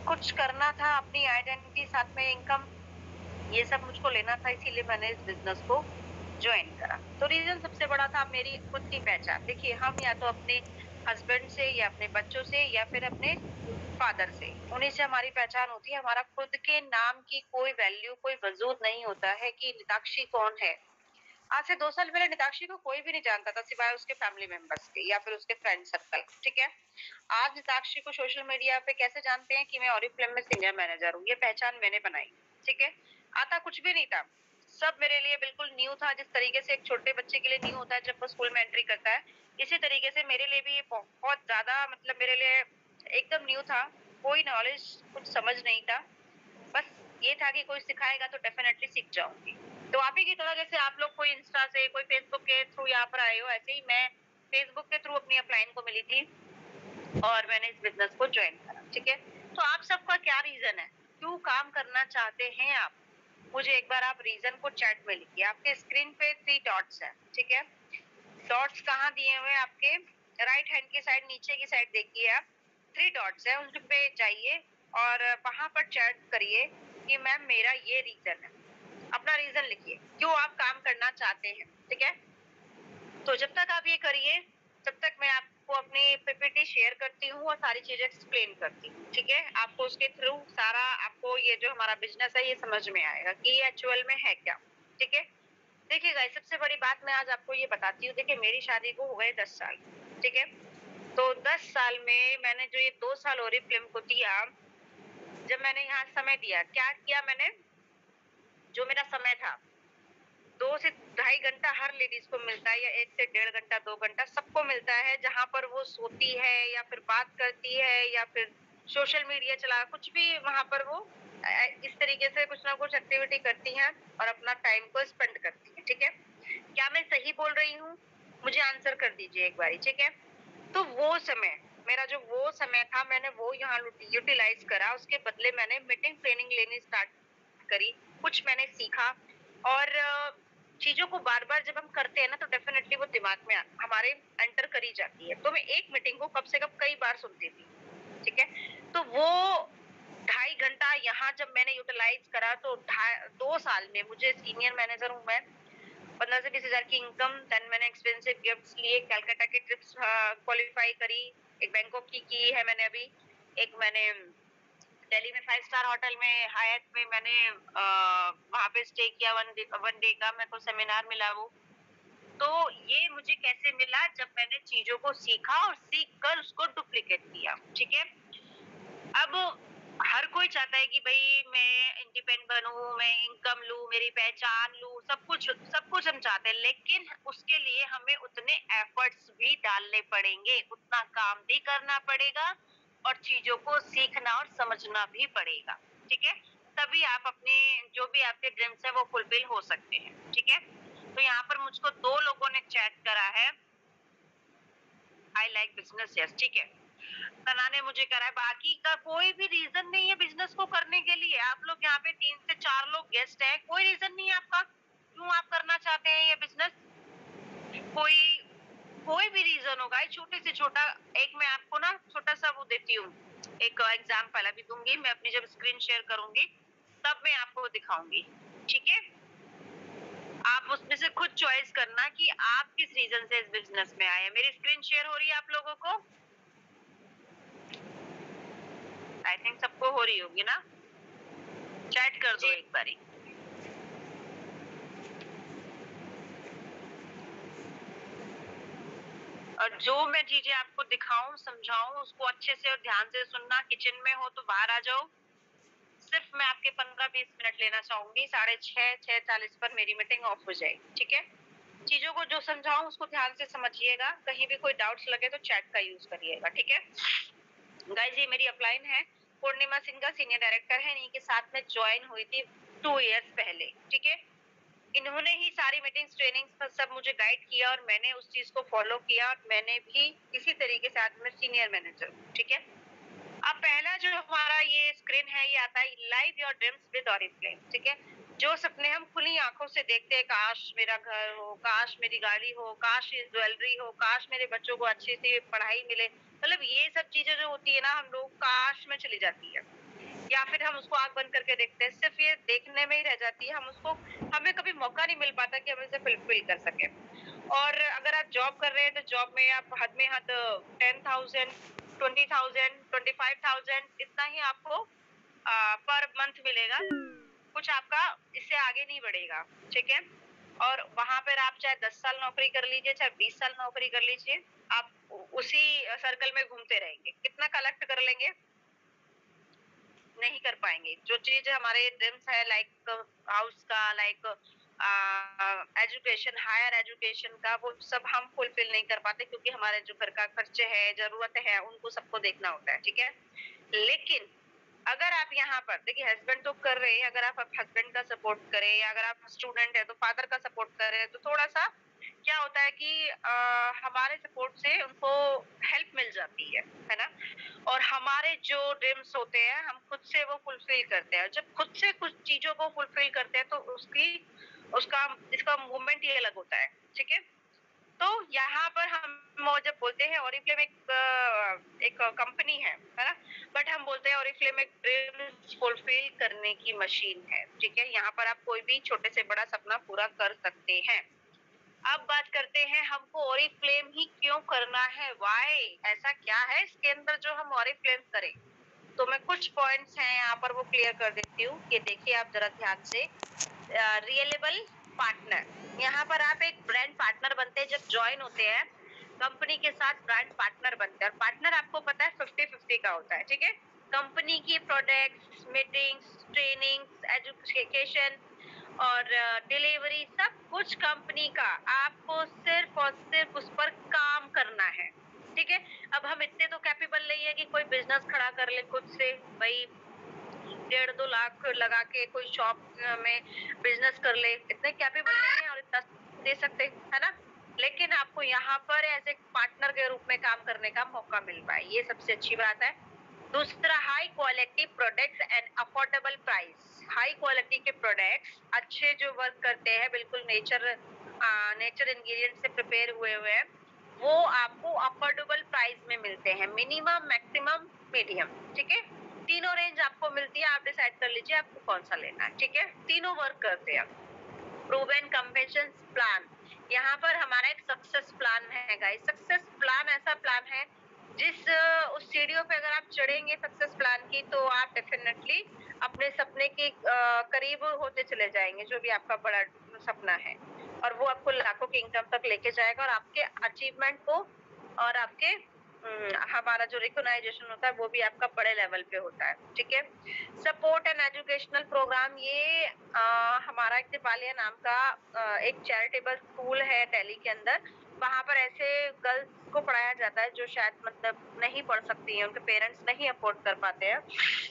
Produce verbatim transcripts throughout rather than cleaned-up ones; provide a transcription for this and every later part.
कुछ करना था, अपनी आइडेंटिटी साथ में इनकम, ये सब मुझको लेना था, इसीलिए मैंने इस बिज़नेस को जॉइन करा। तो रीज़न सबसे बड़ा था मेरी खुद की पहचान। देखिए, हम या तो अपने हस्बैंड से या अपने बच्चों से या फिर अपने फादर से, उन्हीं से हमारी पहचान होती है। हमारा खुद के नाम की कोई वैल्यू, कोई वजूद नहीं होता है कि निताक्षी कौन है। आज से दो साल पहले निताक्षी को कोई भी नहीं जानता था सिवाय उसके फैमिली मेंबर्स के या फिर उसके फ्रेंड सर्कल, ठीक है? आज निताक्षी को सोशल मीडिया पे कैसे जानते हैं कि मैं ओरिफ्लेम में सीनियर मैनेजर हूँ, ये पहचान मैंने बनाई, ठीक है? आता कुछ भी नहीं था, सब मेरे लिए बिल्कुल न्यू था। जिस तरीके से एक छोटे बच्चे के लिए न्यू होता है जब वो स्कूल में एंट्री करता है, इसी तरीके से मेरे लिए भी ये बहुत ज़्यादा, मतलब मेरे लिए एकदम न्यू था। कोई नॉलेज, कुछ समझ नहीं था। बस ये था कि कोई सिखाएगा तो डेफिनेटली सीख जाऊँगी। तो आप ही की तरह, जैसे आप लोग कोई इंस्टा से, कोई फेसबुक के थ्रू यहाँ पर आए हो, ऐसे ही मैं फेसबुक के थ्रू अपनी अपलाइन को मिली थी और मैंने इस बिज़नेस को जॉइन करा, ठीक है? तो आप सबका क्या रीज़न है? क्यों काम करना चाहते हैं आप? मुझे एक बार आप रीज़न को चैट में लिखिए। आपके स्क्रीन पे थ्री डॉट्स हैं, ठीक है? डॉट्स कहाँ दिए हुए हैं आपके? राइट हैंड की साइड, नीचे की साइड देखिए आप, थ्री डॉट्स हैं, उन पे जाइए और वहाँ पर चैट करिए कि मैम मेरा ये रीज़न है। अपना रीज़न लिखिए, क्यों आप काम करना चाहते हैं, ठीक है? तो जब तक आप ये करिए, तब तक मैं आपको अपनी पीपीटी शेयर करती हूँ और सारी चीज़ें एक्सप्लेन करती हूँ, ठीक है? आपको उसके थ्रू सारा, आपको ये जो हमारा बिज़नेस है ये समझ में आएगा कि ये एक्चुअल में है क्या, ठीक है? देखिए गाइस, सबसे बड़ी बात मैं आज आपको ये बताती हूँ। देखिए, मेरी शादी को हो गए दस साल, ठीक है? तो दस साल में मैंने जो ये दो साल ओरिफ्लेम को दिया, जब मैंने यहाँ समय दिया, क्या किया मैंने? जो मेरा समय था, दो से ढाई घंटा हर लेडीज़ को मिलता है, या एक से डेढ़ घंटा, दो घंटा सबको मिलता है, जहाँ पर वो सोती है या फिर बात करती है या फिर सोशल मीडिया चला, कुछ भी वहाँ पर वो अ, इस तरीके से कुछ ना कुछ एक्टिविटी करती हैं और अपना टाइम को स्पेंड करती हैं, ठीक है? क्या मैं सही बोल रही हूँ? मुझे आंसर कर दीजिए एक बारी, ठीक है? तो वो समय, मेरा जो वो समय था, मैंने वो यहाँ लुट यूटिलाइज़ करा, उसके बदले मैंने मीटिंग ट्रेनिंग लेनी स्टार्ट करी, कुछ मैंने सीखा और चीज़ों को बार-बार जब हम करते हैं ना, तो डेफ़िनेटली वो दिमाग में हमारे एंटर करी जाती है। तो मैं एक मीटिंग को कम से कम कई बार सुनती थी, ठीक है? तो वो ढाई घंटा यहाँ जब मैंने यूटिलाइज़ करा, तो ढा दो साल में मुझे सीनियर मैनेजर हूँ मैं, पंद्रह से बीस हज़ार की इनकम, देन मैंने एक्सपेंसिव गिफ्ट्स लिए, कलकत्ता की ट्रिप्स अ, क्वालीफाई करी, एक बैंकॉक की की है मैंने अभी, एक मैंने दिल्ली में फाइव स्टार होटल में, हायत में मैंने अ, वहाँ पे स्टे किया, वन डे वन डे का मेरे को सेमिनार मिला वो। तो ये मुझे कैसे मिला? जब मैंने चीज़ों को सीखा और सीख कर उसको डुप्लीकेट किया, ठीक है? अब हर कोई चाहता है कि भई मैं इंडिपेंडेंट बनूँ, मैं इनकम लूँ, मेरी पहचान लूँ, सब कुछ सब कुछ हम चाहते हैं, लेकिन उसके लिए हमें उतने एफर्ट्स भी डालने पड़ेंगे, उतना काम भी करना पड़ेगा और चीज़ों को सीखना और समझना भी पड़ेगा, ठीक है? तभी आप अपने जो भी आपके ड्रीम्स हैं वो फुलफिल हो सकते हैं, ठीक है? तो यहाँ पर मुझको दो लोगों ने चैट करा है, आई लाइक बिज़नेस, यस, ठीक है। सना ने मुझे करा है, बाकी का कोई भी रीज़न नहीं है बिज़नेस को करने के लिए। आप लोग यहाँ पे तीन से चार लोग गेस्ट हैं, कोई रीज़न नहीं है आपका, क्यों आप करना चाहते हैं ये बिज़नेस? कोई कोई भी रीज़न होगा, ये छोटे से छोटा, एक मैं आपको ना छोटा-सा वो देती हूँ, एक एग्ज़ाम्पल अभी दूँगी, मैं अपनी जब स्क्रीन शेयर करूँगी, तब मैं आपको दिखाऊँगी, ठीक है? आप उसमें से खुद चॉइस करना कि आप किस रीज़न से इस बिज़नेस में आए हैं। मेरी स्क्रीन शेयर हो रही है आप लोगों को? आई थिंक सबको हो रही होगी ना? चैट कर दो जी। एक बारी। और जो मैं चीज़ें आपको दिखाऊँ, समझाऊँ, उसको अच्छे से और ध्यान से सुनना। किचन में हो तो बाहर आ जाओ। सिर्फ मैं आपके पंद्रह बीस मिनट लेना चाहूँगी, साढ़े छह, छह चालीस पर मेरी मीटिंग ऑफ हो जाएगी, ठीक है? चीज़ों को जो समझाऊँ उसको ध्यान से समझिएगा, कहीं भी कोई डाउट्स लगे तो चैट का यूज़ करिएगा, ठीक है? गाइस, ये मेरी अपलाइन है, पूर्णिमा सिंह सीनियर डायरेक्टर है, इन्हीं के साथ में जॉइन हुई थी दो इयर्स पहले, ठीक है? इन्होंने ही सारी मीटिंग्स, ट्रेनिंग्स पर सब मुझे गाइड किया और मैंने उस चीज़ को फ़ॉलो किया और मैंने भी इसी तरीके से आज मैं सीनियर मैनेजर हूँ, ठीक है? अब पहला जो हमारा ये स्क्रीन है, ये आता है live your dreams with Oriflame, ठीक है? जो सपने हम खुली आँखों से देखते हैं, काश मेरा घर हो, काश मेरी गाड़ी हो, काश ये ज्वेलरी हो, काश मेरे बच्चों को अच्छी सी पढ़ाई मिले, मतलब ये सब चीज़ें जो होती है ना, हम लोग काश में चली जाती है। या फिर हम उसको आँख बंद करके देखते हैं, सिर्फ़ ये देखने में ही रह जाती है, हम उसको हमें कभी मौका नहीं मिल पाता कि हम इसे फुलफ़िल कर सकें। और अगर आप जॉब कर रहे हैं, तो जॉब में आप हद में हद ten thousand, twenty thousand, twenty five thousand इतना ही आपको अ, पर मंथ मिलेगा। कुछ आपका इससे आगे नहीं बढ़ेगा, ठीक है? और वहाँ पर आप चाहे दस साल नौकरी कर लीजिए, चाहे बीस साल नौकरी कर लीजिए, आप उ उसी सर्कल में घूमते रहेंगे। कितना कलेक्ट कर लेंगे? नहीं कर पाएँगे। जो चीज़ हमारे ड्रीम्स है लाइक हाउस का, like uh, education, higher education का, वो सब हम फुलफ़िल नहीं कर पाते क्योंकि हमारे जो घर का खर्चे हैं, ज़रूरतें हैं, उनको सबको देखना होता है, ठीक है? लेकिन अगर आप यहाँ पर देखिए हस्बैंड तो कर रहे हैं, अगर आप हस्बैंड का सपोर्ट करें या अगर आप स्टूडेंट हैं तो फादर का सपोर्ट करें, तो थोड़ा-सा क्या होता है कि अ, हमारे सपोर्ट से उनको हेल्प मिल जाती है, है ना? और हमारे जो ड्रीम्स होते हैं, हम खुद से वो फुलफ़िल करते हैं। जब खुद से कुछ चीज़ों को फुलफ़िल करते हैं, तो उसकी उसका इसका मूवमेंट ही अलग होता है, ठीक है? तो यहाँ पर हम वो जब बोलते हैं ओरिफ्लेम एक अ, एक कंपनी है, है ना? बट हम बोलते हैं ओरिफ्लेम एक ड्रीम्स फुलफ़िल करने की मशीन है, ठीक है? यहाँ पर आप कोई भी छोटे से बड़ा सपना पूरा कर सकते हैं। अब बात करते हैं हमको ओरिफ्लेम ही क्यों करना है? व्हाय? ऐसा क्या है इसके अंदर जो हम ओरिफ्लेम करें? तो मैं कुछ पॉइंट्स हैं यहाँ पर वो क्लियर कर देती हूँ कि देखिए आप ज़रा ध्यान से। अ, रियलेबल पार्टनर, यहाँ पर आप एक ब्रांड पार्टनर बनते हैं जब जॉइन होते हैं, कंपनी के साथ ब्रांड पार्टनर बनते हैं और पार्टनर आपको पता है फ़िफ़्टी फ़िफ़्टी का होता है, ठीक है? कंपनी की प्रोडक्ट्स, मीटिंग्स, ट्रेनिंग्स, एजुकेशन और डिलीवरी सब कुछ कंपनी का, आपको सिर्फ और सिर्फ उस पर काम करना है, ठीक है? अब हम इतने तो कैपेबल नहीं है कि कोई बिजनेस खड़ा कर ले खुद से, भाई डेढ़ दो लाख लगा के कोई शॉप में बिजनेस कर ले, इतने कैपेबल नहीं है और इतना दे सकते, है ना? लेकिन आपको यहाँ पर एज ए पार्टनर के रूप में काम करने का मौका मिल रहा है, ये सबसे अच्छी बात है। दूसरा, high quality products and affordable price. High quality के प्रोडक्ट्स अच्छे जो वर्क करते हैं, बिल्कुल नेचर नेचर इंग्रेडिएंट से प्रिपेयर हुए हुए हैं, वो आपको अफोर्डेबल प्राइस में मिलते हैं, मिनिमम, मैक्सिमम, मीडियम, ठीक है? तीनों रेंज आपको मिलती है, आप डिसाइड कर लीजिए आपको कौन सा लेना है, ठीक है? तीनों वर्क करते हैं। प्रूवन कन्वेंशन प्लान, यहाँ पर हमारा एक सक्सेस प्लान है गाइस। सक्सेस प्लान ऐसा प्लान है जिस अ, उस सीढ़ियों पे अगर आप चढ़ेंगे सक्सेस प्लान की, तो आप डेफिनेटली अपने सपने के अ, करीब होते चले जाएंगे, जो भी आपका बड़ा सपना है, और वो आपको लाखों की इनकम तक लेके जाएगा और आपके अचीवमेंट को और आपके हम्म, हमारा जो रिकॉग्नाइजेशन होता है वो भी आपका बड़े लेवल पे होता है, ठीक है? सपोर्ट एंड एजुकेशनल प्रोग्राम, ये अ, हमारा एक दिवालिया नाम का अ, एक चैरिटेबल स्कूल है दिल्ली के अंदर। वहाँ पर ऐसे गर्ल्स को पढ़ाया जाता है जो शायद मतलब नहीं पढ़ सकती हैं, उनके पेरेंट्स नहीं अफोर्ड कर पाते हैं,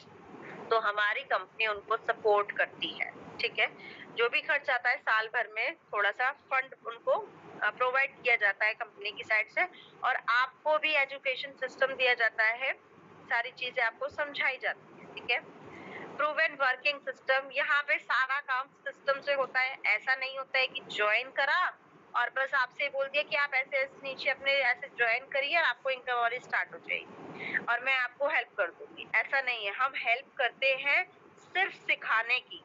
तो हमारी कंपनी उनको सपोर्ट करती है, ठीक है? जो भी खर्च आता है साल भर में थोड़ा सा फंड उनको प्रोवाइड किया जाता है कंपनी की साइड से, और आपको भी एजुकेशन सिस्टम दिया जाता है, सारी चीजें आपको समझाई जाती है, ठीक है? प्रूवन वर्किंग सिस्टम, यहाँ पे सारा काम सिस्टम से होता है। ऐसा नहीं होता है कि ज्वाइन करा और बस आपसे बोल दिया कि आप ऐसे ऐसे नीचे अपने ऐसे ज्वाइन करिए और आपको इनकम वाली स्टार्ट हो जाएगी और मैं आपको हेल्प कर दूंगी, ऐसा नहीं है। हम हेल्प करते हैं सिर्फ सिखाने की,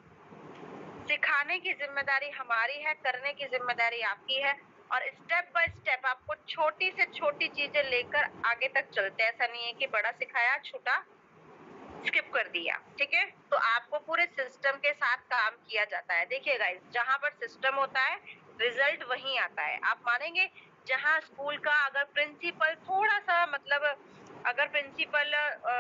सिखाने की जिम्मेदारी हमारी है, करने की जिम्मेदारी आपकी है, और स्टेप बाय स्टेप आपको छोटी से छोटी चीजें लेकर आगे तक चलते हैं। ऐसा नहीं है कि बड़ा सिखाया छोटा स्किप कर दिया, ठीक है? तो आपको पूरे सिस्टम के साथ काम किया जाता है। देखिए गाइस, जहाँ पर सिस्टम होता है रिजल्ट वहीं आता है। आप मानेंगे, जहाँ स्कूल का अगर प्रिंसिपल थोड़ा सा मतलब अगर प्रिंसिपल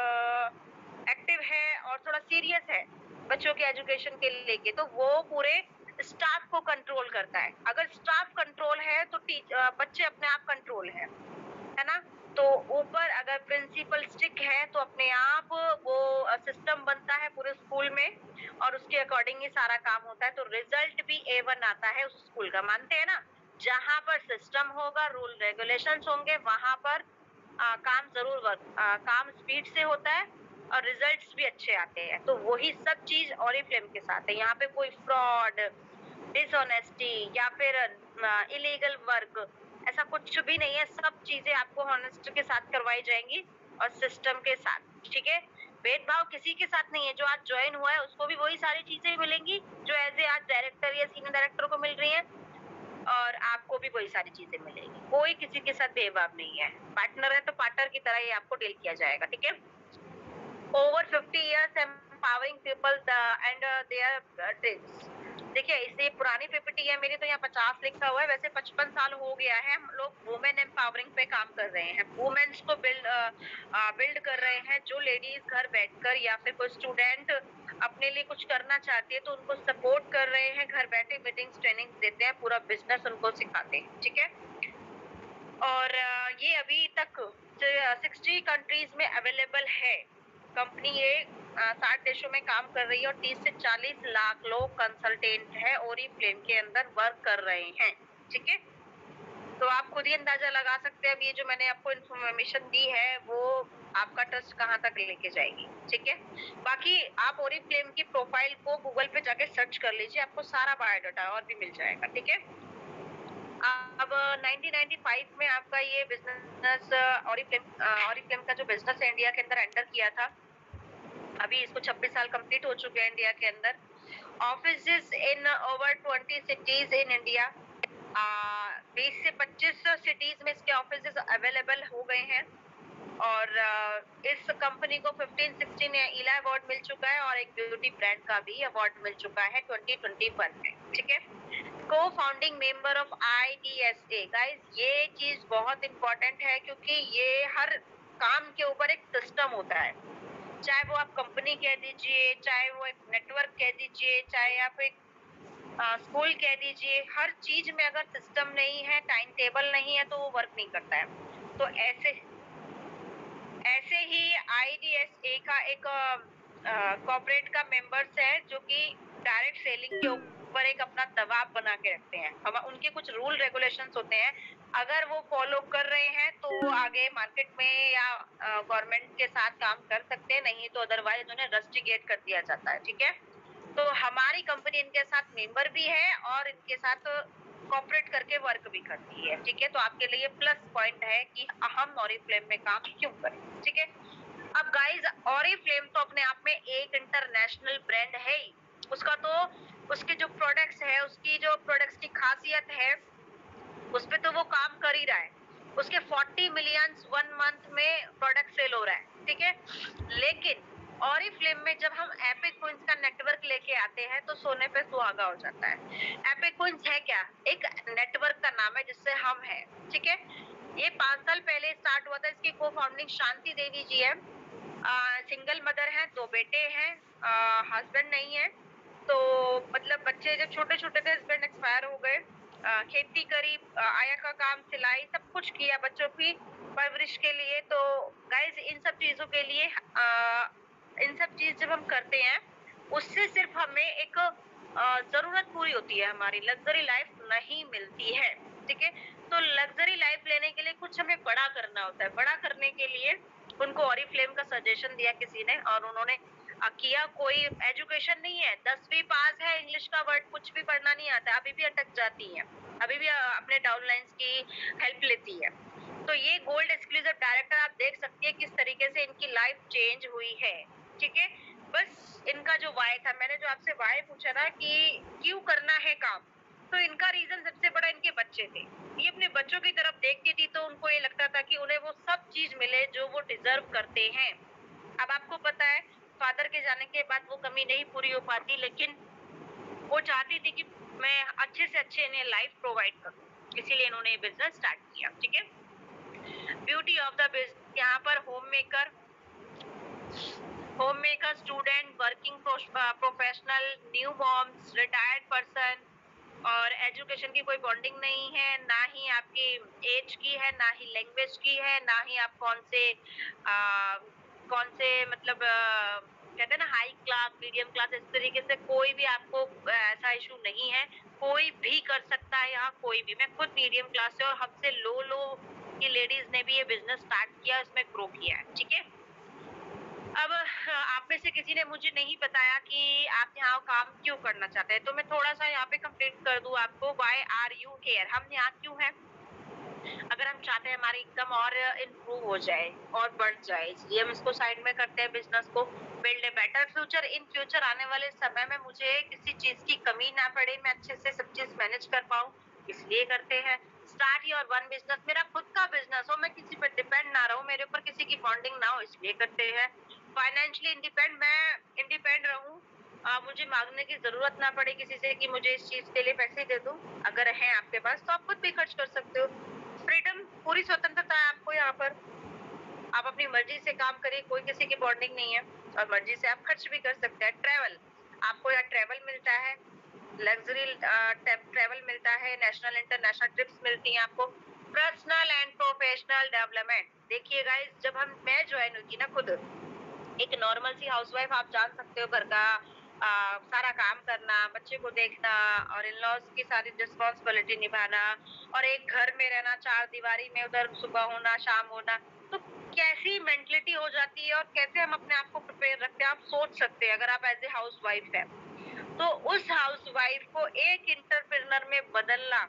एक्टिव है और थोड़ा सीरियस है बच्चों के एजुकेशन के लेके, तो वो पूरे स्टाफ को कंट्रोल करता है। अगर स्टाफ कंट्रोल है तो टीच अ, बच्चे अपने आप कंट्रोल है, है ना? तो ऊपर अगर प्रिंसिपल स्ट्रिक्ट है तो अपने आप वो सिस्टम बनता है पूरे स्कूल में और उसके अकॉर्डिंग ही सारा काम होता है, तो रिजल्ट भी ए वन आता है उस स्कूल का, मानते हैं ना? जहाँ पर सिस्टम होगा, रूल रेगुलेशंस होंगे, वहां पर आ, काम जरूर वर्क आ, काम स्पीड से होता है और रिजल्ट्स भी अच्छे आते हैं। तो वही सब चीज ऑरिफ्लेम के साथ है। यहाँ पे कोई फ्रॉड, डिसऑनेस्टी या फिर इलीगल वर्क ऐसा कुछ भी नहीं है। सब चीजें आपको हॉनेस्ट के साथ करवाई जाएंगी और सिस्टम के साथ, ठीक है? भेदभाव किसी के साथ नहीं है। जो आज ज्वाइन हुआ है उसको भी वही सारी चीजें मिलेंगी जो एज ए आज डायरेक्टर या सीनियर डायरेक्टर को मिल रही है, और आपको भी वही सारी चीजें मिलेगी। कोई किसी के साथ भेदभाव नहीं है। पार्टनर है तो पार्टनर की तरह ही आपको डील किया जाएगा, ठीक है। Over fifty years empowering people and their dreams. देखिए, इससे पुरानी पीपीटी है मेरी, तो यहाँ पचास लिखा हुआ है, वैसे पचपन साल हो गया है हम लोग वुमेन एम्पावरिंग पे काम कर रहे हैं। वुमेन्स को बिल्ड बिल्ड कर रहे हैं। जो लेडीज घर बैठकर या फिर कोई स्टूडेंट अपने लिए कुछ करना चाहती है तो उनको सपोर्ट कर रहे हैं। घर बैठे मीटिंग्स ट्रेनिंग देते हैं, पूरा बिजनेस उनको सिखाते हैं, ठीक है। और अ, ये अभी तक सिक्सटी कंट्रीज में अवेलेबल है। कंपनी ये साठ देशों में काम कर रही है और तीस से चालीस लाख लोग कंसल्टेंट है ओरिफ्लेम के अंदर वर्क कर रहे हैं, ठीक है। तो आप खुद ही अंदाजा लगा सकते हैं अब ये जो मैंने आपको इन्फॉर्मेशन दी है वो आपका ट्रस्ट कहाँ तक लेके जाएगी, ठीक है। बाकी आप ओरिफ्लेम की प्रोफाइल को गूगल पे जाके सर्च कर लीजिए, आपको सारा बायोडाटा और भी मिल जाएगा, ठीक है। अब नाइनटीन नाइंटी फाइव में आपका ये बिजनेस ओरिफ्लेम ओरिफ्लेम का जो बिजनेस है इंडिया के अंदर एंटर किया था। अभी इसको छब्बीस साल कंप्लीट हो चुके हैं इंडिया के अंदर। Offices in over twenty cities in India. बीस से पच्चीस सिटीज में इसके ऑफिसेस अवेलेबल हो गए हैं। और uh, इस कंपनी को फिफ्टीन सिक्सटीन इला अवार्ड मिल चुका है और एक ब्यूटी ब्रांड का भी अवार्ड मिल चुका है ट्वेंटी ट्वेंटी वन में, ठीक है। को founding member of I D S A. Guys, ये चीज बहुत इंपॉर्टेंट है क्योंकि ये हर काम के ऊपर एक सिस्टम होता है। चाहे वो आप कंपनी कह दीजिए, चाहे वो एक नेटवर्क कह दीजिए, चाहे आप एक स्कूल कह दीजिए, हर चीज में अगर सिस्टम नहीं है, टाइम टेबल नहीं है, तो वो वर्क नहीं करता है। तो ऐसे ऐसे ही आई डी एस ए का एक कॉर्पोरेट का मेंबर्स है जो कि डायरेक्ट सेलिंग के ऊपर एक अपना दबाव बना के रखते हैं। हम उनके कुछ रूल रेगुलेशंस होते हैं, अगर वो फॉलो कर रहे हैं तो वो आगे मार्केट में या गवर्नमेंट के साथ काम कर सकते हैं, नहीं तो अदरवाइज उन्हें रस्टिकेट कर दिया जाता है, ठीक है। तो हमारी कंपनी इनके साथ मेंबर भी है और इनके साथ कॉपरेट करके वर्क भी करती है, ठीक है। तो आपके लिए प्लस पॉइंट है कि हम ओरिफ्लेम में काम क्यों करें, ठीक है। अब गाइस, ओरिफ्लेम तो अपने आप में एक इंटरनेशनल ब्रांड है ही। उसका तो उसके जो प्रोडक्ट्स है, उसकी जो प्रोडक्ट्स की खासियत है, उस पे तो वो काम कर ही रहा है। उसके चालीस मिलियन वन मंथ में प्रोडक्ट सेल हो रहा है, ठीक है। लेकिन ओरिफ्लेम में जब हम एपिक क्वींस का नेटवर्क लेके आते हैं तो सोने पे सुहागा हो जाता है। एपिक क्वींस है क्या? एक नेटवर्क का नाम है जिससे हम हैं, ठीक है। ये पांच साल पहले स्टार्ट हुआ था। इसकी को फाउंडिंग शांति देवी जी है। सिंगल मदर है, दो बेटे हैं, हस्बैंड नहीं है। तो मतलब बच्चे जब छोटे छोटे थे हस्बैंड एक्सपायर हो गए। आ, खेती करी, आ, आया का काम, सिलाई, सब कुछ किया बच्चों की परवरिश के लिए। तो गाइस, इन सब चीजों के लिए आ, इन सब चीज जब हम करते हैं उससे सिर्फ हमें एक आ, जरूरत पूरी होती है, हमारी लग्जरी लाइफ नहीं मिलती है, ठीक है। तो लग्जरी लाइफ लेने के लिए कुछ हमें बड़ा करना होता है। बड़ा करने के लिए उनको ओरिफ्लेम का सजेशन दिया किसी ने और उन्होंने किया। कोई एजुकेशन नहीं है, दसवीं पास है, इंग्लिश का वर्ड कुछ भी पढ़ना नहीं आता, अभी भी अटक जाती है, अभी भी अपने डाउनलाइंस की हेल्प लेती है। तो ये गोल्ड एक्सक्लूसिव डायरेक्टर आप देख सकती है किस तरीके से इनकी लाइफ चेंज हुई है, ठीक है। बस इनका जो वाई था, मैंने जो आपसे वाई पूछा था कि क्यों करना है काम, तो इनका रीजन सबसे बड़ा इनके बच्चे थे। ये अपने बच्चों की तरफ देखती थी तो उनको ये लगता था कि उन्हें वो सब चीज मिले जो वो डिजर्व करते हैं। अब आपको पता है, फादर के जाने के बाद वो कमी नहीं पूरी हो पाती, लेकिन वो चाहती थी कि मैं अच्छे से अच्छे इन्हें लाइफ प्रोवाइड करूं, इसीलिए इन्होंने ये बिजनेस स्टार्ट किया, ठीक है। ब्यूटी ऑफ द बिजनेस, यहाँ पर home maker home maker student, working professional, new moms, retired person, और एजुकेशन की कोई बॉन्डिंग नहीं है, ना ही आपकी एज की है, ना ही लैंग्वेज की है, ना ही आप कौन से आ, कौन से मतलब आ, कहते हैं ना हाई क्लास, मीडियम क्लास, इस तरीके से कोई भी आपको ऐसा इशू नहीं है। कोई भी कर सकता है यहाँ, कोई भी। मैं खुद मीडियम क्लास से और हमसे लो लो की लेडीज ने भी ये बिजनेस स्टार्ट किया, इसमें ग्रो किया है, ठीक है। अब आप में से किसी ने मुझे नहीं बताया कि आप यहाँ काम क्यों करना चाहते हैं, तो मैं थोड़ा सा यहाँ पे कंप्लीट कर दूं आपको। व्हाई आर यू हियर, हम यहाँ क्यों हैं? अगर हम चाहते हैं हमारी इनकम और इम्प्रूव हो जाए और बढ़ जाए, इसलिए हम इसको साइड में करते हैं बिज़नेस को। Build a better future, in future आने वाले समय में मुझे किसी चीज़ की कमी ना पड़े, मैं अच्छे से सब चीज़ मैनेज कर पाऊँ, इसलिए करते हैं। स्टार्ट योर वन बिज़नेस, मेरा खुद का बिज़नेस हो, मैं किसी पे डिपेंड ना रहूँ, मेरे ऊपर किसी की बॉन्डिंग ना हो, इसलिए करते हैं। फाइनेंशियली इंडिपेंड, मैं इंडिपेंडेंट रहूँ, अ, मुझे माँगने की ज़रूरत ना पड़े किसी से कि मुझे इस चीज़ के लिए पैसे दे दो। अगर हैं आपके पास तो आप खुद भी खर्च कर सकते हो। फ्रीडम, पूरी स्वतंत्रता है आपको यहाँ पर। आप अपनी मर्ज़ी से काम करिए, कोई किसी की बॉन्डिंग नहीं है और मर्ज़ी से आप खर्च भी कर सकते हैं। ट्रैवल, आपको यहाँ ट्रैवल मिलता है, लग्ज़री अ, टेप ट्रैवल मिलता है, नेशनल इंटरनेशनल ट्रिप्स मिलती हैं आपको। पर्सनल एंड प्रोफेशनल डेवलपमेंट, देखिए गाइस, जब हम मैं जॉइन हुई थी ना खुद, एक नॉर्मल सी हाउसवाइफ, आप जान सकते हो घर का अ, सारा काम करना, बच्चे को देखना और इन-लॉज़ की सारी रिस्पॉन्सिबिलिटी निभाना और एक घर में रहना, चार दीवारी में उधर सुबह होना, शाम होना, तो कैसी मेंटालिटी हो जाती है और कैसे हम अपने आप को प्रिपेयर रखते हैं, आप सोच सकते हैं अगर आप एज़ ए हाउसवाइफ हैं। तो उस हाउसवाइफ को एक एंटरप्रेन्योर में बदलना,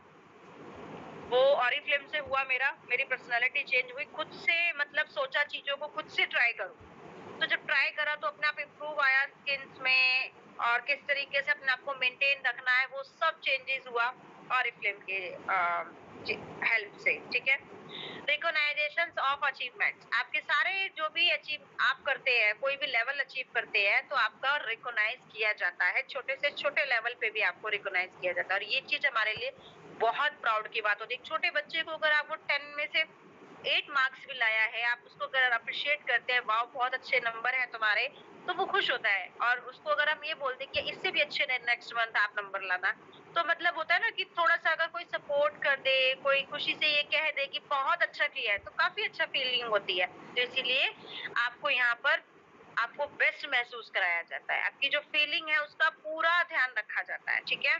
वो ऑरिफ्लेम से हुआ मेरा, मेरी पर्सनैलिटी चेंज हुई, खुद से मतलब सोचा चीज़ों को खुद से ट्राई करूँ। तो जब ट्राई करा तो अपने आप इम्प्रूव आया स्किन्स में और किस तरीके से अपने आप को मेंटेन रखना है, वो सब चेंजेस हुआ ऑरिफ्लेम के अ, जी हेल्प से, ठीक है? रिकॉग्नाइजेशंस ऑफ अचीवमेंट्स, आपके सारे जो भी अचीव आप करते हैं, कोई भी लेवल अचीव करते हैं, तो आपका रिकॉग्नाइज किया जाता है, छोटे से छोटे लेवल पे भी आपको रिकॉग्नाइज किया जाता है और ये चीज़ हमारे लिए बहुत प्राउड की बात होती है। एक छोटे बच्चे को अगर आप वो टेन में से एट मार्क्स भी लाया है, आप उसको अगर अप्रिशिएट करते हैं, वाओ बहुत अच्छे नंबर हैं तुम्हारे, तो वो खुश होता है और उसको अगर हम ये बोल दें कि इससे भी अच्छे ने नेक्स्ट मंथ आप नंबर लाना, तो मतलब होता है ना कि थोड़ा-सा अगर कोई सपोर्ट कर दे, कोई खुशी से ये कह दे कि बहुत अच्छा किया है, तो काफ़ी अच्छा फीलिंग होती है। तो इसीलिए आपको यहाँ पर आपको बेस्ट महसूस कराया जाता है। आपकी जो फीलिंग है उसका पूरा ध्यान रखा जाता है, ठीक है?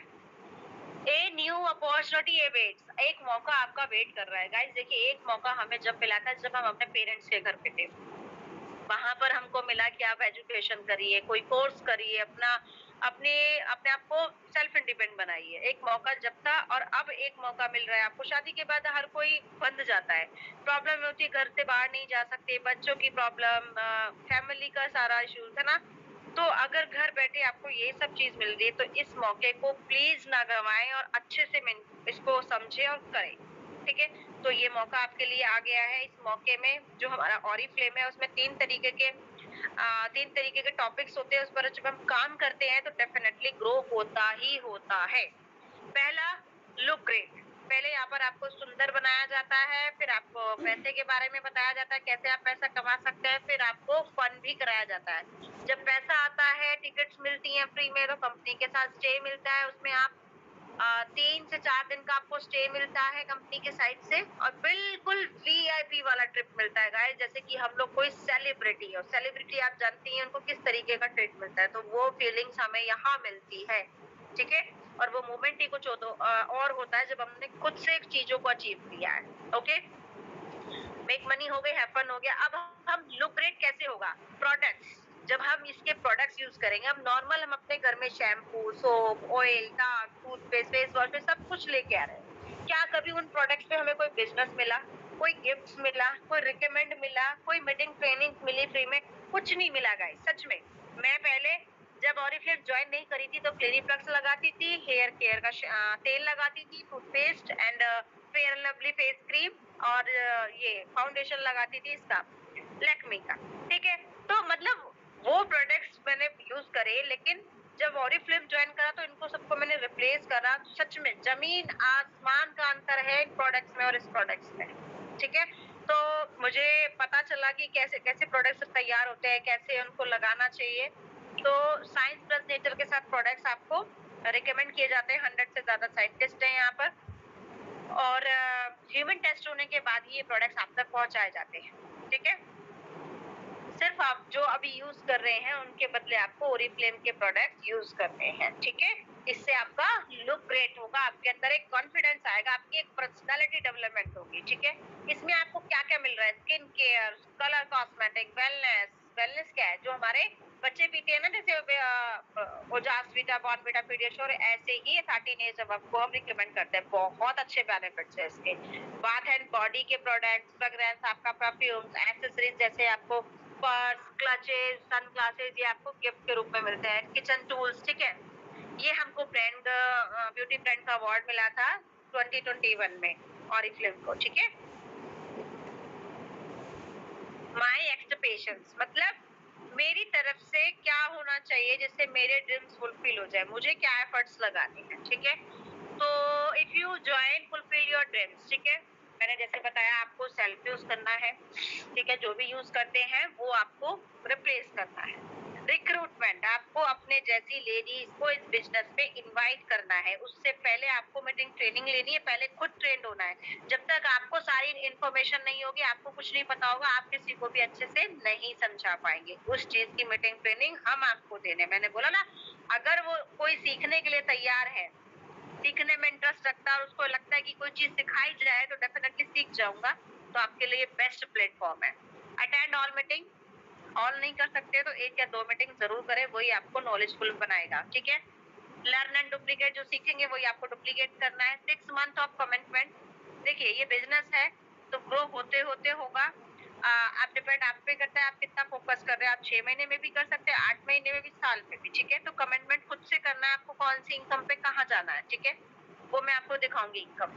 ए न्यू अपॉर्चुनिटी अवेट्स, एक मौका आपका वेट कर रहा है। गाइस देखिए, एक मौका हमें जब मिला था जब हम अपने पेरेंट्स के घर पे थे। वहाँ पर हमको मिला कि आप एजुकेशन करिए, कोई कोर्स करिए, अपना अपने अपने आप को सेल्फ इंडिपेंडेंट बनाइए। एक मौका जब था और अब एक मौका मिल रहा है आपको। शादी के बाद हर कोई बंध जाता है। प्रॉब्लम होती है, घर से बाहर नहीं जा सकते, बच्चों की प्रॉब्लम, अ, फैमिली का सारा इश्यूज़, है ना? तो अगर घर बैठे आपको ये सब चीज़ मिल रही है, तो इस मौके को प्लीज़ ना गँवाएँ और अच्छे से मिन इसको समझें और करें, ठीक है? तो ये मौका आपके लिए आ गया है। इस मौके में जो हमारा ऑरिफ्लेम है उसमें तीन तरीके के अ, तीन तरीके के टॉपिक्स होते हैं, उस पर जब हम काम करते हैं तो डेफिनिटली ग्रो होता ही होता है। पहला, लुक ग्रेट, पहले यहाँ पर आपको सुंदर बनाया जाता है, फिर आपको पैसे के बारे में बताया जाता है, कैसे आप पैसा कमा सकते हैं, फिर आपको फन भी कराया जाता है। जब पैसा आता है, टिकट्स मिलती हैं फ्री में, तो कंपनी के साथ स्टे मिलता है, उसमें आप अ, तीन से चार दिन का आपको स्टे मिलता है कंपनी के साइड से और बिल्कुल वीआईपी वाला ट्रिप मिलता है गाइस, जैसे कि हम लोग कोई सेलिब्रिटी है। सेलिब्रिटी आप जानती हैं उनको किस तरीके का ट्रीट मिलता है, तो वो फीलिंग्स हमें यहाँ मिलती है, ठीक है? और वो मोमेंट ही कुछ हो तो अ, और होता है जब हमने खुद से एक चीज़ों को अचीव किया है, ओके? मेक मनी हो गई, हैव फन हो गया। अब हम लुक ग्रेट कैसे होगा? प्रोडक्ट्स, जब हम इसके प्रोडक्ट्स यूज़ करेंगे, अब नॉर्मल हम अपने घर में shampoo, soap, oil, talc, toothpaste, face wash में सब कुछ लेके आ रहे हैं। क्या कभी उन प्रोडक्ट्स पे हमें कोई बिज़नेस मिला, कोई गिफ्ट्स मिला, कोई रिकमेंड मिला, कोई मीटिंग ट्रेनिंग मिली फ्री में? कुछ नहीं मिला गाइस, सच में। मैं पहले जब ऑरिफ्लेम जॉइन नहीं करी थी तो क्लिनिप्लक्स लगाती थी, हेयर केयर का श अ, तेल लगाती थी, toothpaste and fair and lovely face cream और अ, ये फाउंडेशन लगाती थी इसका, लैक्मे का, ठीक है? तो मतलब वो प्रोडक्ट्स मैंने यूज़ करे, लेकिन जब ऑरिफ्लेम जॉइन करा तो इनको सबको मैंने रिप्लेस करा। सच में ज़मीन-आसमान का अंतर है इन प्रोडक्ट्स में और इस प्रोडक्ट्स में, ठीक है? तो मुझे पता चला कि कैसे-कैसे प्रोडक्ट्स तैयार होते हैं, कैसे उनको लगाना चाहिए। तो साइंस प्लस नेचर के साथ प्रोडक्ट्स आपको रिकमेंड किए जाते हैं, हंड्रेड से ज़्यादा साइंटिस्ट हैं यहाँ पर। और ह्यूमन टेस्ट होने के बाद ही ये प्रोडक्ट्स आप तक पहुँचाए जाते हैं, ठीक है? सिर्फ आप जो अभी यूज़ कर रहे हैं, उनके बदले आपको ओरिफ्लेम के प्रोडक्ट्स यूज़ करने हैं, ठीक है? इससे आपका लुक ग्रेट होगा, आपके अंदर एक कॉन्फिडेंस आएगा, आपकी एक पर्सनैलिटी डेवलपमेंट होगी, ठीक है? इसमें आपको क्या-क्या मिल रहा है? Skin care, colour cosmetic, wellness, wellness क्या है, जो हमारे बच्चे पीते हैं ना, जैसे ओजास वीटा, बॉर्नवीटा, पीडियाश्योर, ऐसे ही थर्टीन एज अब आपको हम रिकमेंड करते हैं। बहुत अच्छे बेनिफिट्स है इसके। बाथ एंड बॉडी के प्रोडक्ट्स, फ्रेग्रेंस, आपका परफ्यूम्स, एक्सेसरीज जैसे आपको पर्स, क्लचेस, सनग्लासेस, ये आपको गिफ्ट के रूप में मिलते हैं। किचन टूल्स, ठीक है, ये हमको ब्रांड ब्यूटी ब्रांड का अवार्ड मिला था ट्वेंटी ट्वेंटी वन में ऑरिफ्लेम को, ठीक है। माई एक्सपेक्टेशंस मतलब मेरी तरफ से क्या होना चाहिए जिससे मेरे ड्रीम्स फुलफिल हो जाए, मुझे क्या एफर्ट्स लगाने हैं, ठीक है। तो if you join fulfil your dreams, ठीक है, मैंने जैसे बताया आपको सेल्फ यूज करना है, ठीक है, जो भी यूज करते हैं वो आपको रिप्लेस करना है। रिक्रूटमेंट, आपको अपने जैसी लेडीज को इस बिजनेस में इनवाइट करना है। उससे पहले आपको मीटिंग ट्रेनिंग लेनी है, पहले खुद ट्रेंड होना है। जब तक आपको सारी इन्फॉर्मेशन नहीं होगी, आपको कुछ नहीं पता होगा, आप किसी को भी अच्छे से नहीं समझा पाएंगे। उस चीज की मीटिंग ट्रेनिंग हम आपको देने, मैंने बोला ना, अगर वो कोई सीखने के लिए तैयार है, सीखने में इंटरेस्ट रखता है और उसको लगता है कि कोई चीज सिखाई जाए तो डेफिनेटली सीख जाऊंगा, तो आपके लिए बेस्ट प्लेटफॉर्म है। अटेंड ऑल मीटिंग, ऑल नहीं कर सकते तो एक या दो मीटिंग जरूर करें, वही आपको नॉलेजफुल बनाएगा, ठीक है। लर्न एंड डुप्लीकेट, जो सीखेंगे वही आपको डुप्लीकेट करना है। सिक्स मंथ ऑफ कमिटमेंट, देखिए ये बिजनेस है तो ग्रो होते होते होगा। आ, आप डिपेंड आप पे करता है आप कितना फोकस कर रहे हैं। आप छह महीने में भी कर सकते हैं, आठ महीने में भी, साल में भी, ठीक है। तो कमिटमेंट खुद से करना है आपको, कौन सी इनकम पे कहाँ जाना है, ठीक है, वो मैं आपको दिखाऊंगी income.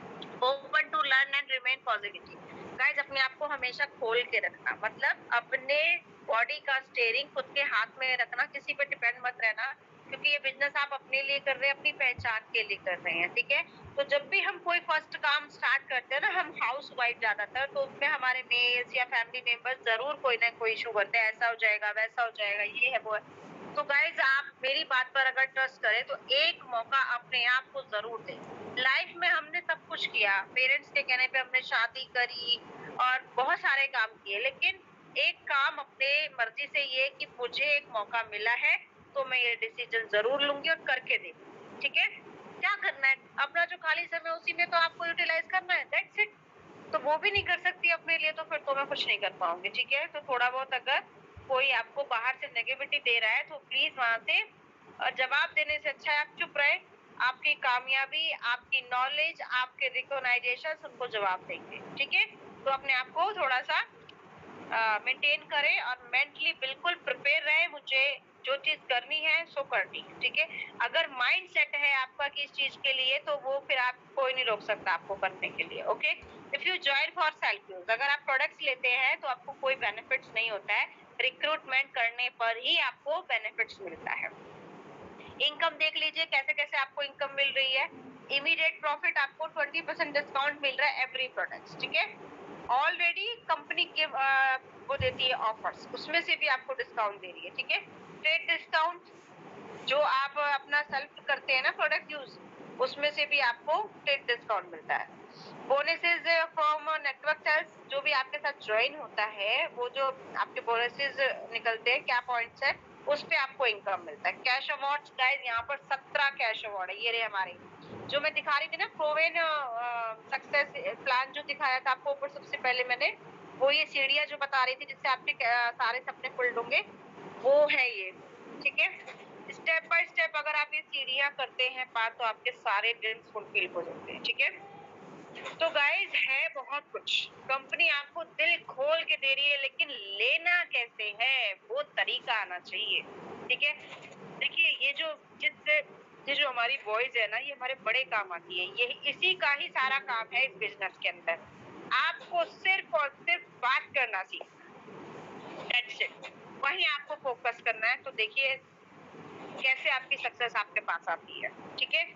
Open to learn and remain positive, guys अपने आप को हमेशा खोल के रखना, मतलब अपने बॉडी का स्टेयरिंग खुद के हाथ में रखना, किसी पे डिपेंड मत रहना, क्योंकि ये बिजनेस आप अपने लिए कर रहे हैं, अपनी पहचान के लिए कर रहे हैं, ठीक है। तो जब भी हम कोई फर्स्ट काम स्टार्ट करते हैं ना, हम हाउस वाइफ ज्यादातर, तो उसमें हमारे मेल्स या फैमिली मेंबर्स जरूर कोई ना कोई इशू करते हैं, ऐसा हो जाएगा, वैसा हो जाएगा, ये है वो है। तो गाइज आप मेरी बात पर अगर ट्रस्ट करें तो एक मौका अपने आप को जरूर दें। लाइफ में हमने सब कुछ किया, पेरेंट्स के कहने पे हमने शादी करी और बहुत सारे काम किए, लेकिन एक काम अपने मर्जी से ये कि मुझे एक मौका मिला है तो मैं ये डिसीजन जरूर लूंगी और करके देखूंगी, ठीक है। क्या करना है, अपना जो खाली समय उसी में तो आपको यूटिलाइज करना है, दैट्स इट। तो वो भी नहीं कर सकती अपने लिए तो फिर तो मैं कुछ नहीं कर पाऊंगी, ठीक है। तो थोड़ा बहुत अगर कोई आपको बाहर से नेगेटिविटी दे रहा है तो प्लीज वहां से अ, जवाब देने से अच्छा है आप चुप रहे। आपकी कामयाबी, आपकी नॉलेज, आपके रिकॉग्नाइजेशन उनको जवाब देंगे, ठीक है। तो अपने आप को थोड़ा सा मेंटेन करें और मेंटली बिल्कुल प्रिपेयर रहे, मुझे जो चीज करनी है सो करनी है, ठीक है। अगर माइंड सेट है आपका कि इस चीज के लिए, तो वो फिर आप कोई नहीं रोक सकता आपको करने के लिए, okay. If you join for self use, अगर आप प्रोडक्ट्स लेते हैं तो आपको कोई बेनिफिट्स नहीं होता है, रिक्रूटमेंट करने पर ही आपको बेनिफिट्स मिलता है। इनकम देख लीजिए कैसे कैसे आपको इनकम मिल रही है। इमीडिएट प्रॉफिट आपको ट्वेंटी परसेंट डिस्काउंट मिल रहा है एवरी प्रोडक्ट, ठीक है। ऑलरेडी कंपनी के वो देती है ऑफर्स, उसमें से भी आपको डिस्काउंट दे रही है, ठीक है। ट्रेड डिस्काउंट, जो आप अपना सेल्फ करते हैं ना प्रोडक्ट यूज, उसमें से भी आपको ट्रेड डिस्काउंट मिलता है। बोनसेस फ्रॉम नेटवर्क सेल्स, जो भी आपके साथ ज्वाइन होता है, वो जो आपके बोनसेस निकलते हैं, क्या पॉइंट्स है, उस पे आपको इनकम मिलता है। कैश अवार्ड्स, गाइस यहाँ पर सत्रह कैश अवार्ड है, ये रहे हमारे, जो मैं दिखा रही थी ना प्रोवेन सक्सेस प्लान जो दिखाया था आपको ऊपर सबसे पहले मैंने, वो ये सीढ़ियां जो बता रही थी जिससे आपके uh, सारे सपने फुल होंगे, वो है ये, ठीक है। स्टेप बाय स्टेप अगर आप ये सीढ़ियां करते हैं पार, तो आपके सारे ड्रीम्स फुलफिल हो जाते हैं, ठीक है। तो गाइज है बहुत कुछ, कंपनी आपको दिल खोल के दे रही है, लेकिन लेना कैसे है वो तरीका आना चाहिए, ठीक है। देखिए ये जो जिस ये जो हमारी वॉइस है ना, ये हमारे बड़े काम आती है, ये इसी का ही सारा काम है इस बिजनेस के अंदर। आपको सिर्फ और सिर्फ बात करना सीखना, दैट्स इट, वही आपको फोकस करना है। तो देखिए कैसे आपकी सक्सेस आपके पास आती है, ठीक है।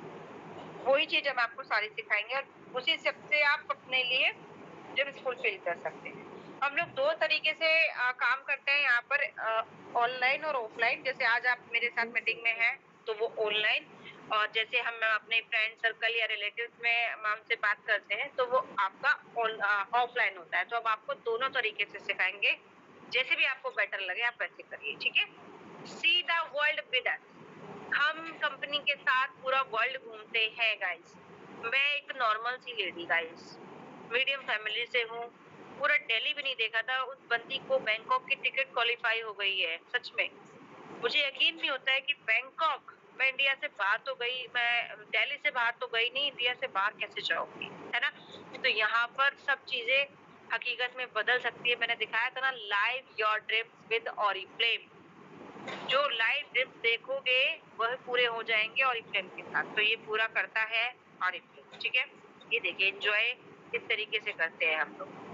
वही चीज हम आपको सारी सिखाएंगे और उसी सबसे आप अपने लिए ड्रीम्स फुलफिल कर सकते हैं। हम लोग दो तरीके से आ, काम करते हैं यहाँ पर, ऑनलाइन और ऑफलाइन। जैसे आज आप मेरे साथ मीटिंग में हैं तो वो ऑनलाइन, और जैसे हम अपने फ्रेंड सर्कल या रिलेटिव्स में हम हमसे बात करते हैं तो वो आपका ऑफलाइन होता है। तो अब आपको दोनों तरीके से सिखाएंगे, जैसे भी आपको बेटर लगे आप वैसे करिए, ठीक है। See the world with us, हम कंपनी के साथ पूरा वर्ल्ड घूमते हैं गाइस। मैं एक नॉर्मल सी लेडी गाइस, मीडियम फैमिली से हूँ, पूरा दिल्ली भी नहीं देखा था, उस बंदी को बैंकॉक की टिकट क्वालीफाई हो गई है, सच में। मुझे यकीन नहीं होता है कि बैंकॉक, मैं इंडिया से बाहर तो गई, मैं दिल्ली से बाहर तो गई नहीं, इंडिया से बाहर कैसे जाऊँगी, है ना? तो यहाँ पर सब चीज़ें हकीकत में बदल सकती है। मैंने दिखाया था ना, live your dreams with Oriflame. जो लाइव ड्रीम्स देखोगे वह पूरे हो जाएँगे ओरिफ्लेम के साथ। तो ये पूरा करता है ओरिफ्लेम, ठीक है? ये देखिए एन्जॉय इस तरीके से करते हैं हम लोग।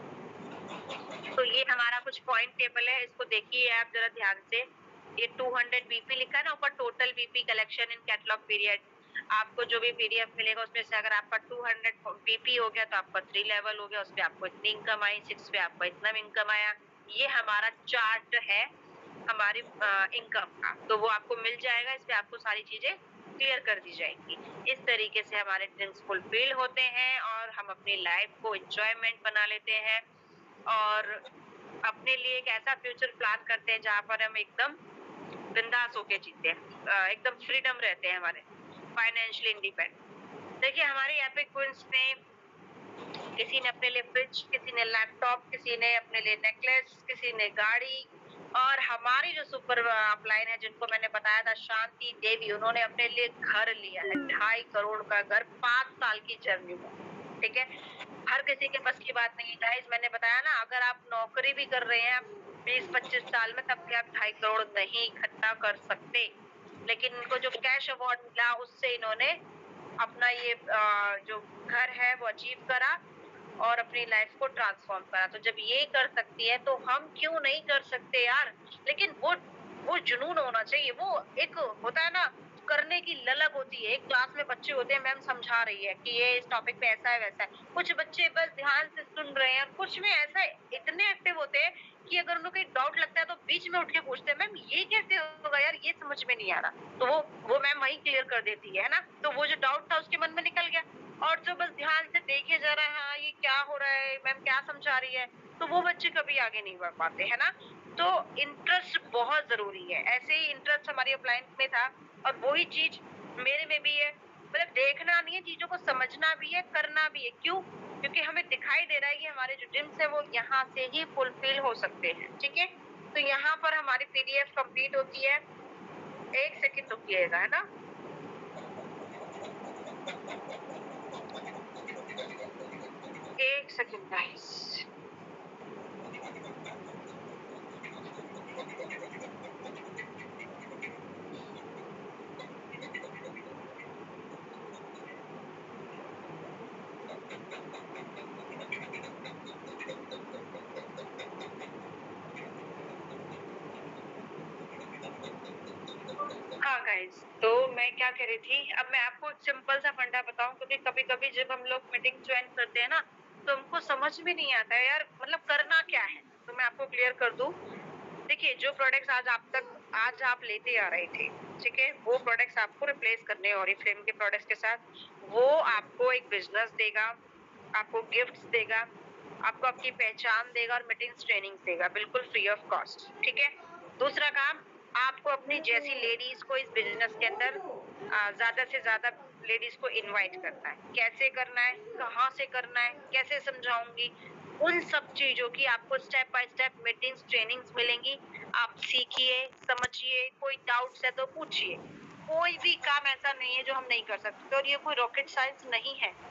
तो ये हमारा कुछ पॉइंट टेबल है, इसको देखिए आप ज़रा ध्यान से। ये टू हंड्रेड बीपी लिखा है ना ऊपर, total BP collection in catalogue period. आपको जो भी पीडीएफ मिलेगा उसमें से अगर आपका टू हंड्रेड बीपी हो गया तो आपका थ्री लेवल हो गया, उसपे आपको इतनी इनकम आई, सिक्स पे आपका इतना इनकम आया। ये हमारा चार्ट है हमारी अ, इनकम का, तो वो आपको मिल जाएगा, इसपे आपको सारी चीज़ें क्लियर कर दी जाएँगी। इस तरीके से हमारे ड्रीम्स फुलफिल होते हैं और हम अपनी लाइफ को एन्जॉयमेंट बना लेते हैं और अपने लिए एक ऐसा फ्यूचर प्लान करते हैं जहाँ पर हम एकदम बिंदास होके जीते हैं, अ, एकदम फ्रीडम रहते हैं हमारे, फाइनेंशियली इंडिपेंडेंट। देखिए हमारे यहाँ पे क्वींस ने किसी ने अपने लिए फ्रिज, किसी ने लैपटॉप, किसी ने अपने लिए नेकलेस, किसी ने गाड़ी और हमारी जो सुपर अपलाइन है जिनको मैंने बताया था शांति देवी, उन्होंने अपने लिए घर लिया है, ढाई करोड़ का घर पाँच साल की जर्नी में, ठीक है? हर किसी के बस की बात नहीं है गाइस, मैंने बताया ना अगर आप नौकरी भी कर रहे हैं बीस पच्चीस साल में तब भी आप ढाई करोड़ नहीं इकट्ठा कर सकते। लेकिन इनको जो कैश अवार्ड मिला उससे इन्होंने अपना ये अ, जो घर है वो अचीव करा और अपनी लाइफ को ट्रांसफॉर्म करा। तो जब ये कर सकती है तो हम क्यों नहीं कर सकते यार? लेकिन वो वो जुनून होना चाहिए, वो एक होता है ना करने की ललक होती है। एक क्लास में बच्चे होते हैं, मैम समझा रही है कि ये इस टॉपिक पे ऐसा है वैसा है। कुछ बच्चे बस ध्यान से सुन रहे हैं और कुछ में ऐसा इतने एक्टिव होते हैं कि अगर उनको कोई डाउट लगता है तो बीच में उठ के पूछते हैं, मैम ये कैसे होगा यार, ये समझ में नहीं आ रहा। तो वो वो मैम वहीं क्लियर कर देती है, है ना? तो वो जो डाउट था उसके मन में निकल गया। और जो बस ध्यान से देखे जा रहा है, हाँ ये क्या हो रहा है, मैम क्या समझा रही है, तो वो बच्चे कभी आगे नहीं बढ़ पाते, है ना? तो इंटरेस्ट बहुत जरूरी है। ऐसे ही इंटरेस्ट हमारी अपलायंस में था और वही चीज मेरे में भी है। मतलब देखना नहीं है, चीजों को समझना भी है, करना भी है। क्यों? क्योंकि हमें दिखाई दे रहा है कि हमारे जो ड्रीम्स है वो यहाँ से ही फुलफिल हो सकते हैं, ठीक है? तो यहाँ पर हमारी पीडीएफ कंप्लीट होती है। एक सेकंड रुकिएगा, है ना? एक सेकंड गाइस। हाँ गाइस, तो मैं क्या कह रही थी, अब मैं आपको एक सिंपल सा फंडा बताऊं, क्योंकि कभी-कभी जब हम लोग मीटिंग ज्वाइन करते हैं ना, तो हमको समझ में नहीं आता है यार, मतलब करना क्या है। तो मैं आपको क्लियर कर दूं। देखिए जो प्रोडक्ट्स आज आप तक आज आप लेते आ रहे थे, ठीक है, वो प्रोडक्ट्स आपको रिप्लेस करने हैं ओरिफ्लेम के प्रोडक्ट्स के साथ। वो आपको एक बिजनेस देगा, आपको गिफ्ट्स देगा, आपको आपकी पहचान देगा और मीटिंग्स ट्रेनिंग्स देगा, बिल्कुल फ्री ऑफ कॉस्ट, ठीक है? दूसरा काम, आपको अपनी जैसी लेडीज को इस बिजनेस के अंदर अ, ज्यादा से ज्यादा लेडीज को इनवाइट करना है। कैसे करना है, कहाँ से करना है, कैसे समझाऊंगी, उन सब चीजों की आपको step by step meetings trainings मिलेंगी। आप सीखिए, समझिए, कोई डाउट्स है तो पूछिए। कोई भी काम ऐसा नहीं है जो हम नहीं कर सकते और ये कोई रॉकेट साइंस नहीं है।